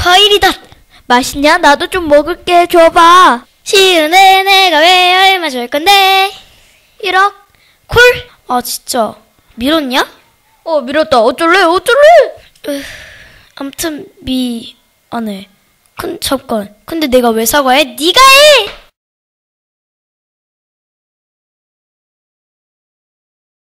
과일이다. 맛있냐? 나도 좀 먹을게. 줘봐. 쉬운데 내가 왜 얼마 줄 건데? 1억? 콜? 아 진짜 밀었냐? 밀었다. 어쩔래? 암튼 미안해. 잠깐. 근데 내가 왜 사과해? 네가 해!